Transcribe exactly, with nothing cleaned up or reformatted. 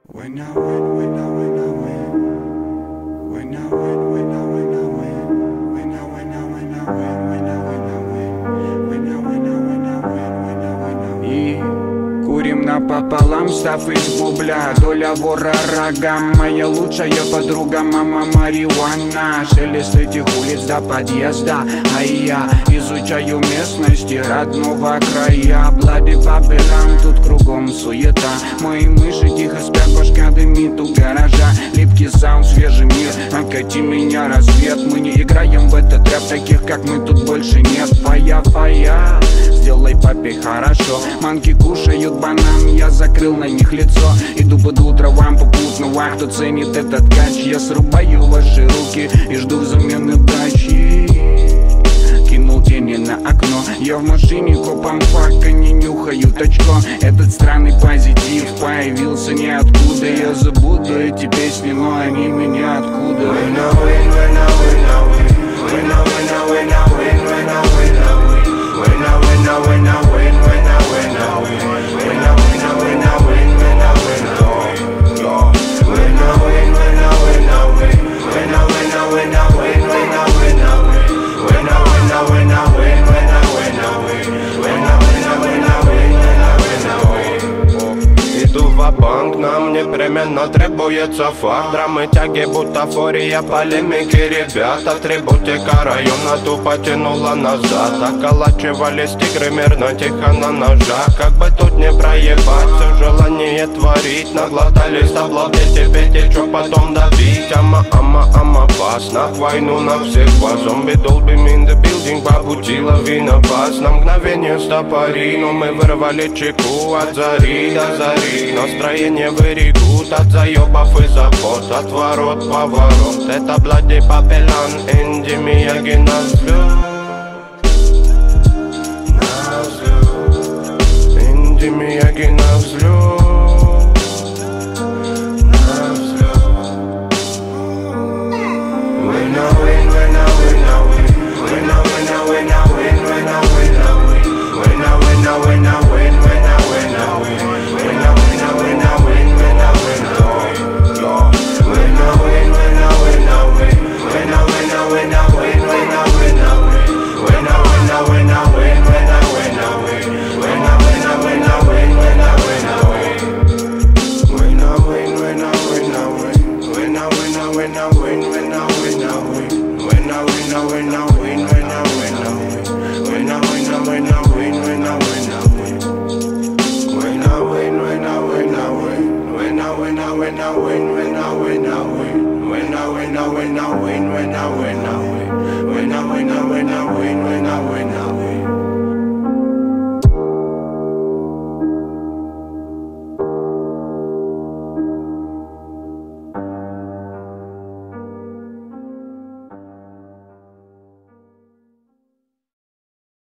When I win, when I win, I win. When I win, when I win, I win. When I win, I win, I win. When I win, I win. When I win, I win, I win. When I win, I win. И курим напополам, став из бубля. Доля вора рогам, моя лучшая подруга, мама марихуана. Шелест этих улиц до подъезда, а я изучаю местности родного края. Блади Бабелан, тут кругом суета. Мои мыши тихо спят, башка дымит у гаража. Липкий саунд, свежий мир, окати меня рассвет. Мы не играем в этот рэп, таких как мы тут больше нет. Фая-фая, сделай папе хорошо. Манки кушают банан, я закрыл на них лицо. Иду под утро вам попутного, кто ценит этот кач. Я срубаю ваши руки и жду взамен удачи. Кинул тени на окно, я в машине копам фак, они нюхают очко. Этот странный позитив появился ниоткуда. Я забуду эти песни, но они меня откуда. When I win, when I win, I win. When I win, I win, I win. When I win, I win. When I win, I win, I win. When I win, I win. When I win, I win, I win. When I win, I win. When I win, when I win, I win. When I win, I win, I win. When I win, I win. When I win, I win, I win. When I win, I win. When I win, I win, I win. When I win, I win. Иду ва-банк, нам непременно требуется факт. Драмы, тяги, бутафория, полемики, ребят. Атрибутика района тупо тянула назад. Околачивались тигры мирно, тихо на ножах. Как бы тут не проебать, все желание творить. Наглотались обладайте, пейте, чё потом давить. Ама, ама, ама, пас, на войну на всех вас. Зомби, долби, in the building, по пути лавина пас. На мгновение стопори, но мы вырвали чеку от зари до зари. Настроение вырегут от заебов и забот. Отворот, поворот, это Блади Бабелан. Энди Мияги на взлет. На взлет. Энди Мияги на взлет. На взлет. When I win, when I win, I win. When I win, I win, I win. When I win, I win. When I win, I win, I win. When I win, I win. When I win, I win, I win. When I win, I win. When I win, when I win, I win. When I win, I win, I win. When I win, I win. When I win, I win, I win. When I win, I win. When I win, I win, I win. When I win, I win. When I win, when I win, I win. When I win, I win, I win. When I win, I win. When I win, I win, I win. When I win, I win. When I win, I win, I win. When I win, I win. When I win, when I win, I win. When I win, I win, I win. When I win, I win. When I win, I win, I win. When I win, I win.